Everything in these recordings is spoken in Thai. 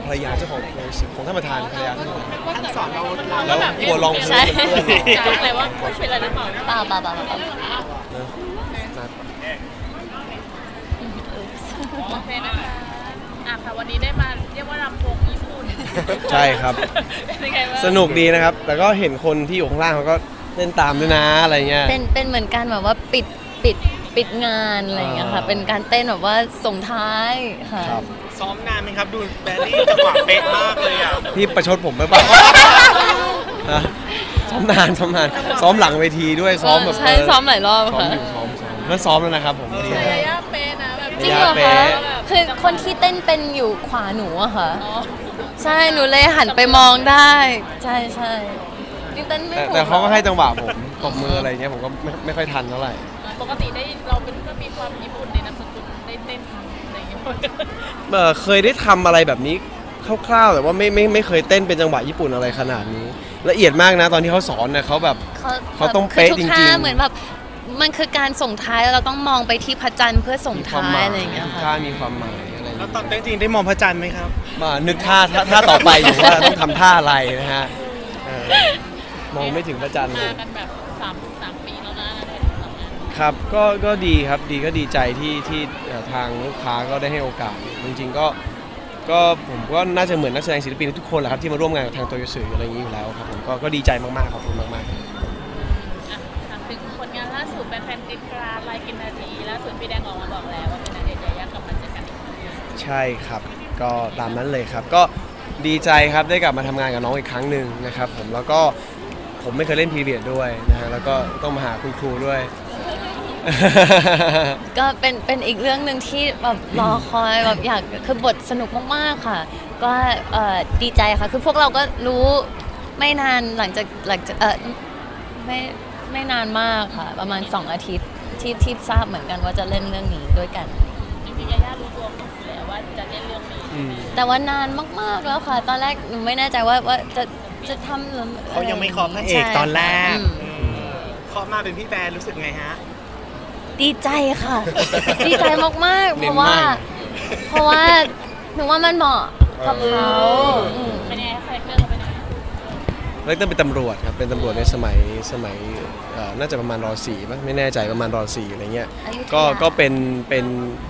ภรรยาเจ้าของท่านประธานภรรยาท่านสอนเราแล้วกลัวลองพื้นใช่เพื่อนอะไรว่าเป็นอะไรหรือเปล่าเปล่าโอเคนะคะค่ะวันนี้ได้มาเรียกว่ารำวงญี่ปุ่นใช่ครับสนุกดีนะครับแต่ก็เห็นคนที่อยู่ข้างล่างเขาก็เล่นตามด้วยนะอะไรเงี้ยเป็นเหมือนกันแบบว่าปิดงานอะไรอย่างเงี้ยค่ะเป็นการเต้นแบบว่าส่งท้ายค่ะซ้อมนานไหมครับดูแบลลี่จังหวะเป๊ะมากเลยอ่ะพี่ประชดผมไหมบ้างซ้อมนานซ้อมหลังเวทีด้วยซ้อมแบบใช่ซ้อมหลายรอบค่ะซ้อมแล้วซ้อมแล้วนะครับผมยาย่าเป๊ะนะแบบจริงเหรอคะคือคนที่เต้นเป็นอยู่ขวาหนูอะค่ะใช่หนูเลยหันไปมองได้ใช่นี่เต้นไม่ถูกแต่เขาก็ให้จังหวะผมตบมืออะไรเงี้ยผมก็ไม่ค่อยทันเท่าไหร่ปกติได้เราเป็นก็มีความญี่ปุ่นในนามสกุลได้เต้นอะไรอย่างเงี้ยเคยได้ทำอะไรแบบนี้คร่าวๆแต่ว่าไม่เคยเต้นเป็นจังหวะญี่ปุ่นอะไรขนาดนี้ละเอียดมากนะตอนที่เขาสอนเนี่ยเขาแบบเขาต้องเป๊ะจริงๆเหมือนแบบมันคือการส่งท้ายเราต้องมองไปที่พระจันทร์เพื่อส่งท้ายอะไรอย่างเงี้ยค่ะมีความหมายอะไรแล้วตอนเต้นจริงได้มองพระจันทร์ไหมครับนึกท่าต่อไปอยู่ว่าต้องทำท่าอะไรนะฮะมองไม่ถึงพระจันทร์มากันแบบ3 ปีแล้วนะครับก็ดีครับก็ดีใจที่ทางลูกค้าก็ได้ให้โอกาสจริงๆก็ผมก็น่าจะเหมือนนักแสดงศิลปินทุกคนแหละครับที่มาร่วมงานกับทางโตโยสึอะไรอย่างนี้อยู่แล้วครับผมก็ดีใจมากๆขอบคุณมากๆถามถึงผลงานล่าสุดแฟนๆติดกราลายกินนาทีล่าสุดพี่แดงออกมาบอกแล้วว่าเป็นณเดชน์ยายากลับมาเจอกันอีกครั้งใช่ครับก็ตามนั้นเลยครับก็ดีใจครับได้กลับมาทำงานกับน้องอีกครั้งหนึ่งนะครับผมแล้วก็ผมไม่เคยเล่นพีเรียดด้วยนะฮะแล้วก็ต้องมาหาคุณครูด้วยก็เป็นอีกเรื่องหนึ่งที่แบบรอคอยแบบอยากคือบทสนุกมากๆค่ะก็ดีใจค่ะคือพวกเราก็รู้ไม่นานหลังจากไม่นานมากค่ะประมาณ2 อาทิตย์ที่ทราบเหมือนกันว่าจะเล่นเรื่องนี้ด้วยกันจริงๆยาย่ารู้ตัวแล้วว่าจะเล่นเรื่องนี้แต่ว่านานมากๆแล้วค่ะตอนแรกหนูไม่แน่ใจว่าจะทำหรือเขายังไม่ขอพระเอกตอนแรกขอมาเป็นพี่แบร์รู้สึกไงฮะดีใจค่ะดีใจมากๆเพราะว่าหนูว่ามันเหมาะกับเขาเป็นไงใครเรื่องเราเป็นไงเรื่องเป็นตำรวจครับเป็นตำรวจในสมัยน่าจะประมาณร.4 มั้งไม่แน่ใจประมาณร.4 อะไรเงี้ยก็เป็น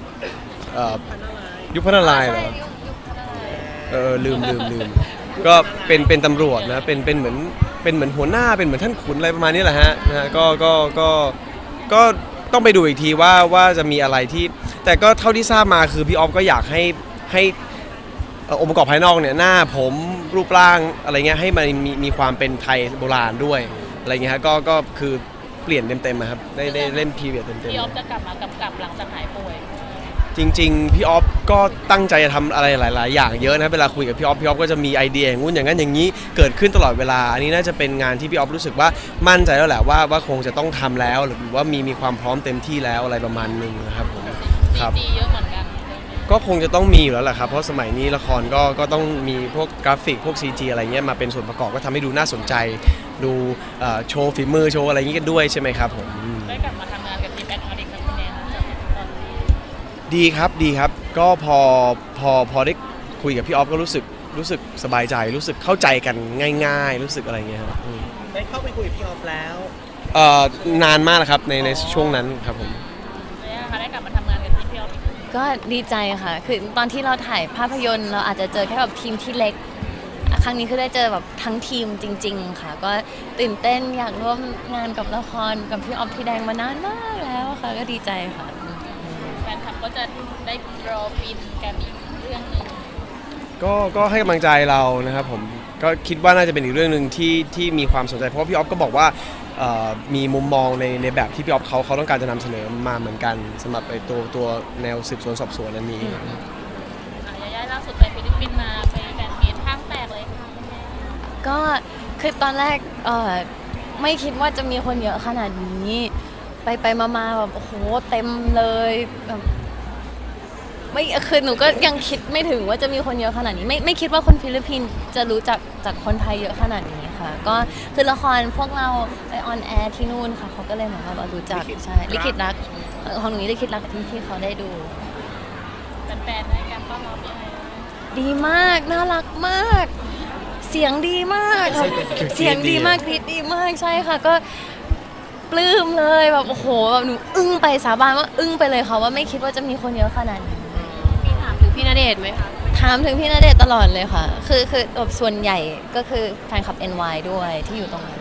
ยุคพระนารายณ์เหรอลืมก็เป็นตำรวจนะเป็นเหมือนหัวหน้าเป็นเหมือนท่านขุนอะไรประมาณนี้แหละฮะนะก็ต้องไปดูอีกทีว่าจะมีอะไรที่แต่ก็เท่าที่ทราบมาคือพี่ออฟก็อยากให้องค์ประกอบภายนอกเนี่ยหน้าผมรูปร่างอะไรเงี้ยให้มันมีความเป็นไทยโบราณด้วยอะไรเงี้ยฮะก็คือเปลี่ยนเต็มๆครับได้เล่นพีเรียดเต็มๆพี่ออฟจะกลับมากำกับหลังจากหายป่วยจริงๆพี่ออฟก็ตั้งใจจะทำอะไรหลายๆอย่างเยอะนะเวลาคุยกับพี่ออฟก็จะมีไอเดียอย่างงู้นอย่างนั้นอย่างนี้เกิดขึ้นตลอดเวลาอันนี้น่าจะเป็นงานที่พี่ออฟรู้สึกว่ามั่นใจแล้วแหละว่าคงจะต้องทำแล้วหรือว่ามีความพร้อมเต็มที่แล้วอะไรประมาณนึงนะครับผมครับเยอะเหมือนกันก็คงจะต้องมีอยู่แล้วแหละครับเพราะสมัยนี้ละครก็ต้องมีพวกกราฟิกพวก CG อะไรเงี้ยมาเป็นส่วนประกอบก็ทำให้ดูน่าสนใจดูโชว์ฝีมือโชว์อะไรอย่างงี้กันด้วยใช่ไหมครับผมได้กลับมาทำงานกับทีมแอดออดิกกับคุณแนนตอนนี้ดีครับก็พอได้คุยกับพี่ออฟก็รู้สึกสบายใจรู้สึกเข้าใจกันง่ายๆรู้สึกอะไรเงี้ยครับได้เข้าไปคุยกับพี่ออฟแล้วนานมากแล้วครับในช่วงนั้นครับผมได้กลับมาทำงานกับทีมพี่ออฟก็ดีใจค่ะคือตอนที่เราถ่ายภาพยนตร์เราอาจจะเจอแค่แบบทีมที่เล็กครั้งนี้คือได้เจอแบบทั้งทีมจริงๆค่ะก็ตื่นเต้นอยากร่วมงานกับละครกับพี่ออฟพี่แดงมานานมากแล้วค่ะก็ดีใจค่ะแฟนคลับก็จะได้รอฟินกันอีกเรื่องนึงก็ให้กำลังใจเรานะครับผมก็คิดว่าน่าจะเป็นอีกเรื่องนึงที่มีความสนใจเพราะพี่ออฟก็บอกว่ามีมุมมองในแบบที่พี่ออฟเขาต้องการจะนำเสนอมาเหมือนกันสำหรับไอ้ตัวแนวสืบสวนสอบสวนอันนี้ยาย่าล่าสุดไปฟิลิปปินส์มาไปแฟนมีตห้างแตกเลยค่ะก็คือตอนแรกไม่คิดว่าจะมีคนเยอะขนาดนี้ไปมาแบบโอ้โหเต็มเลยแบบไม่คือหนูก็ยังคิดไม่ถึงว่าจะมีคนเยอะขนาดนี้ไม่คิดว่าคนฟิลิปปินส์จะรู้จักจากคนไทยเยอะขนาดนี้ค่ะก็คือละครพวกเราไปออนแอร์ที่นู่นค่ะเขาก็เลยเหมือนว่ารู้จักใช่ลิขิตรักของหนูนี่ลิขิตรักที่เขาได้ดูแฟนๆให้การต้อนรับยังไงดีมากน่ารักมากเสียงดีมากเสียงดีมากกรี๊ดดีมากใช่ค่ะก็ปลื้มเลยแบบโอ้โหแบบหนูอึ้งไปสาบานว่าอึ้งไปเลยค่ะว่าไม่คิดว่าจะมีคนเยอะขนาดนี้มีถามถึงพี่ณเดชน์ไหมคะถามถึงพี่ณเดชน์ตลอดเลยค่ะคือแบบส่วนใหญ่ก็คือแฟนคลับ NY ด้วยที่อยู่ตรงนั้น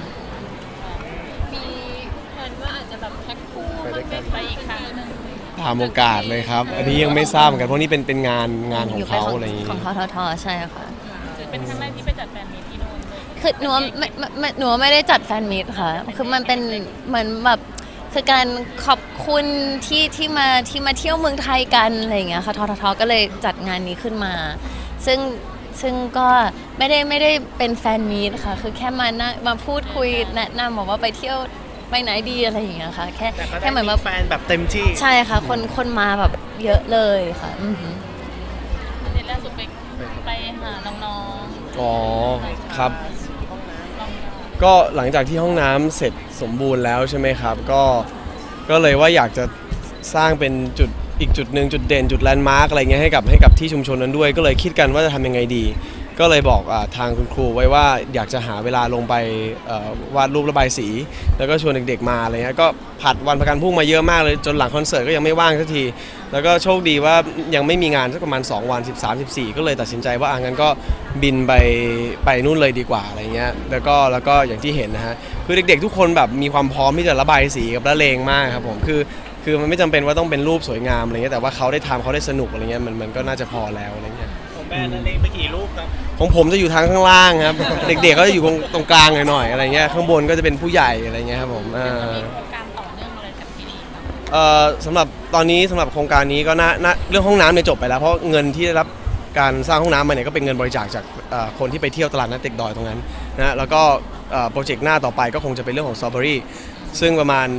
มีแผนว่าอาจจะแบบแพ็คคู่ไปอีกครั้งหนึงถามโอกาสเลยครับ อันนี้ยังไม่ทราบเหมือนกันเพราะนี่เป็นงานของเขาอะไรอย่างงี้ของททใช่ค่ะถือเป็นครั้งแรกที่ไปจัดแฟนมีตที่โน่นเลยคือหนูไม่ได้จัดแฟนมีตค่ะ คือมันเป็นเหมือนแบบคือการขอบคุณที่มาเที่ยวเมืองไทยกันอะไรอย่างเงี้ยค่ะททก็เลยจัดงานนี้ขึ้นมา ซึ่งก็ไม่ได้เป็นแฟนมีตค่ะ คือแค่มาพูดคุยแนะนำบอกว่าไปเที่ยวไปไหนดีอะไรอย่างเงี้ยค่ะแค่แต่ก็ได้แค่เหมือนมีมาแฟนแบบเต็มที่ใช่ค่ะคนมาแบบเยอะเลยค่ะอือหือประเด็นล่าสุดไปหาน้องอ๋อครับๆก็หลังจากที่ห้องน้ำเสร็จสมบูรณ์แล้วใช่ไหมครับก็เลยว่าอยากจะสร้างเป็นอีกจุดหนึ่งจุดเด่นจุดแลนด์มาร์กอะไรเงี้ยให้กับที่ชุมชนนั้นด้วยก็เลยคิดกันว่าจะทำยังไงดี ก็เลยบอกทางคุณครูไว้ว่าอยากจะหาเวลาลงไปวาดรูประบายสี แล้วก็ชวนเด็กๆมาอะไรเงี้ยก็ผัดวันประกันพรุ่งมาเยอะมากเลยจนหลังคอนเสิร์ตก็ยังไม่ว่างสักทีแล้วก็โชคดีว่ายังไม่มีงานสักประมาณ2วัน13-14ก็เลยตัดสินใจว่างั้นก็บินไปนู่นเลยดีกว่าอะไรเงี้ยแล้วก็อย่างที่เห็นนะฮะคือเด็กๆทุกคนแบบมีความพร้อมที่จะระบายสีกับละเลงมากครับผมคือมันไม่จำเป็นว่าต้องเป็นรูปสวยงามอะไรเงี้ยแต่ว่าเขาได้ทำเขาได้สนุกอะไรเงี้ยมันก็น่าจะพอแล้วอะไรเงี้ยผมแบนนั่นเองไปกี่รูปครับของผมจะอยู่ทางข้างล่างครับ เด็กๆก็จะอยู่ตรงกลางหน่อยๆอะไรเงี้ยข้างบนก็จะเป็นผู้ใหญ่อะไรเงี้ยครับผมมีโครงการต่อเนื่องอะไรกับที่นี่ครับสำหรับตอนนี้สำหรับโครงการนี้ก็น่าเรื่องห้องน้ำเนี่ยจบไปแล้วเพราะเงินที่ได้รับการสร้างห้องน้ำมาเนี่ยก็เป็นเงินบริจาคจากคนที่ไปเที่ยวตลาดนัดเด็กดอยตรงนั้นนะแล้วก็โปรเจกต์หน้าต่อไปก็คงจะเป็นเรื่องของสตรอเบอรี่ซึ่งประมาณ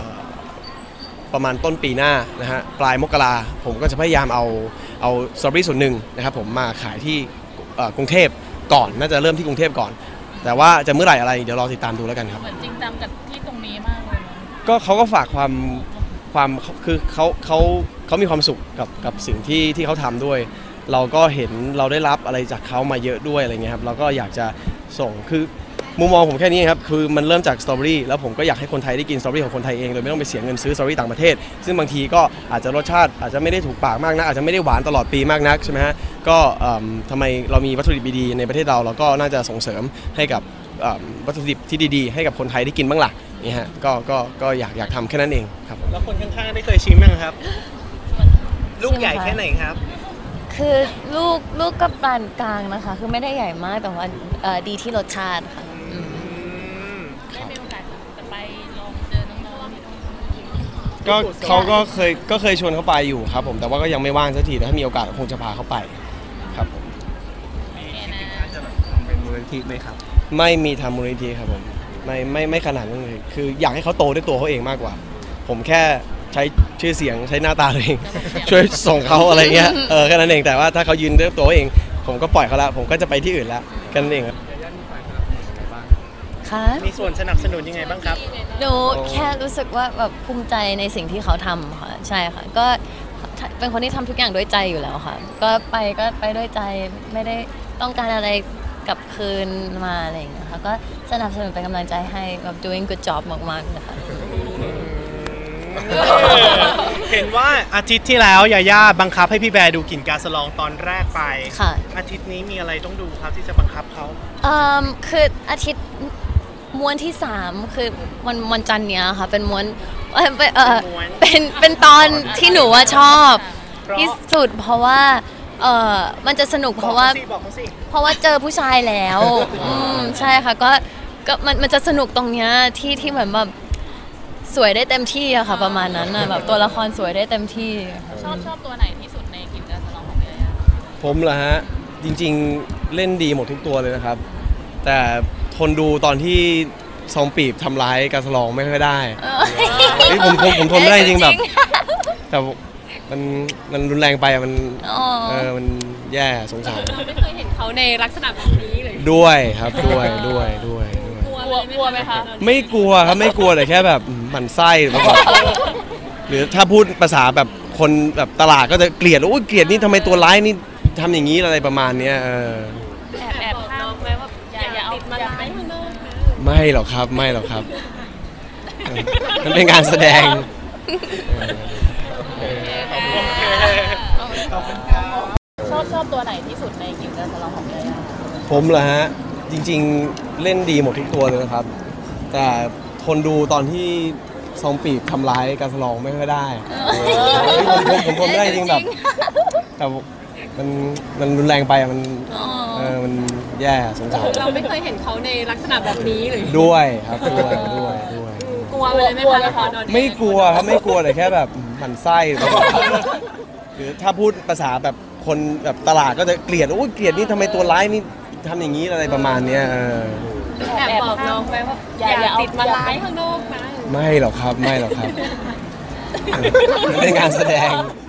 ต้นปีหน้านะฮะปลายมกราผมก็จะพยายามเอาสตรอเบอรี่ส่วนหนึ่งนะครับผมมาขายที่กรุงเทพก่อนน่าจะเริ่มที่กรุงเทพก่อน แต่ว่าจะเมื่อไหร่อะไรเดี๋ยวรอติดตามดูแล้วกันครับเหมือนจริงจังกับที่ตรงนี้มากเลยเนอะก็เขาก็ฝากความคือเขามีความสุขกับสิ่งที่เขาทำด้วย เราก็เห็นเราได้รับอะไรจากเขามาเยอะด้วยอะไรเงี้ยครับเราก็อยากจะส่งคือมุมมองผมแค่นี้ครับคือมันเริ่มจากสตรอเบอรี่แล้วผมก็อยากให้คนไทยได้กินสตรอเบอรี่ของคนไทยเองโดยไม่ต้องไปเสียเงินซื้อสตรอเบอรี่ต่างประเทศซึ่งบางทีก็อาจจะรสชาติอาจจะไม่ได้ถูกปากมากนักอาจจะไม่ได้หวานตลอดปีมากนักใช่ไหมฮะก็ทำไมเรามีวัตถุดิบดีๆในประเทศเราก็น่าจะส่งเสริมให้กับวัตถุดิบที่ดีๆให้กับคนไทยได้กินบ้างล่ะนี่ฮะก็อยากทำแค่นั้นเองครับแล้วคนข้างๆได้เคยชิมยังครับ ลูกใหญ่แค่ไหนครับคือลูกก็ปานกลางนะคะ คือไม่ได้ใหญ่มากแต่ว่าดีที่รสชาติค่ะอืมได้มีโอกาสจะไปลองเจอน้องๆที่ตรงนี้ก็เขาก็เคยชวนเขาไปอยู่ครับผมแต่ว่าก็ยังไม่ว่างสักทีแต่ถ้ามีโอกาสคงจะพาเขาไปครับผมโอเคนะเป็นมูลนิธิไหมครับไม่มีทำมูลนิธิครับผมไม่ขนาดนั้นเลยคืออยากให้เขาโตด้วยตัวเขาเองมากกว่า ผมแค่ใช้ชื่อเสียงใช้หน้าตาตัวเอง ช่วยส่งเขาอะไรเงี้ยแค่นั้นเองแต่ว่าถ้าเขายืนด้วยตัวเอง ผมก็ปล่อยเขาละผมก็จะไปที่อื่นละแค่นั้นเองครับค่ะมีส่วนสนับสนุนยังไงบ้างครับหนูแค่รู้สึกว่าแบบภูมิใจในสิ่งที่เขาทำค่ะใช่ค่ะก็เป็นคนที่ทำทุกอย่างด้วยใจอยู่แล้วค่ะก็ไปด้วยใจไม่ได้ต้องการอะไรกลับคืนมาอะไรอย่างเงี้ยค่ะก็สนับสนุนเป็นกำลังใจให้แบบ doing good job มากๆนะคะเห็นว่าอาทิตย์ที่แล้วยาย่าบังคับให้พี่แบร์ดูกลิ่นกาสลองตอนแรกไปค่ะอาทิตย์นี้มีอะไรต้องดูครับที่จะบังคับเขาคืออาทิตย์ม้วนที่ 3 คือวันจันทร์เนี้ยค่ะเป็นม้วนเป็นตอนที่หนูว่าชอบที่สุดเพราะว่ามันจะสนุกเพราะว่าบอกเขาสิเพราะว่าเจอผู้ชายแล้วใช่ค่ะก็มันจะสนุกตรงเนี้ยที่เหมือนแบบสวยได้เต็มที่อะค่ะประมาณนั้นนะแบบตัวละครสวยได้เต็มที่ชอบตัวไหนที่สุดในกินกาสลองของพี่ยาย่าผมเหรอฮะจริงๆเล่นดีหมดทุกตัวเลยนะครับ แต่ทนดูตอนที่ซองปีบทำร้ายกาสลองไม่ค่อยได้เฮ้ยผมทนไม่ได้จริงแบบแต่มันรุนแรงไปอะมันมันแย่สงสารไม่เคยเห็นเขาในลักษณะแบบนี้เลยด้วยครับด้วยกลัวไหมคะไม่กลัวครับไม่กลัวแต่แค่แบบหมั่นไส้หรือแบบหรือถ้าพูดภาษาแบบคนแบบตลาดก็จะเกลียดโอ้ยเกลียดนี่ทำไมตัวร้ายนี่ทำอย่างนี้อะไรประมาณเนี้ยแอบข้ามไหมว่าอย่าเอาติดมาร้ายข้างนอกนะไม่หรอกครับไม่หรอกครับมันเป็นการแสดงชอบตัวไหนที่สุดในกินการสลองของยาย่าผมเหรอฮะจริงๆเล่นดีหมดทุกตัวเลยนะครับ แต่ทนดูตอนที่ซองปีบทำร้ายการสลองไม่ค่อยได้ผมทนไม่ได้จริงแบบแต่มันรุนแรงไปอะมันแย่สงสารเราไม่เคยเห็นเขาในลักษณะแบบนี้เลยด้วยครับด้วยกลัวเลยไหมคะละครตอนนี้ไม่กลัวครับไม่กลัวแต่แค่แบบหมั่นไส้หรือถ้าพูดภาษาแบบคนแบบตลาดก็จะเกลียดโอ้ยเกลียดนี่ทำไมตัวร้ายนี่ทำอย่างนี้อะไรประมาณเนี้ยแอบบอกน้องไปว่าอย่าติดมาร้ายข้างนอกนะไม่หรอกครับไม่หรอกครับมันเป็นงานแสดง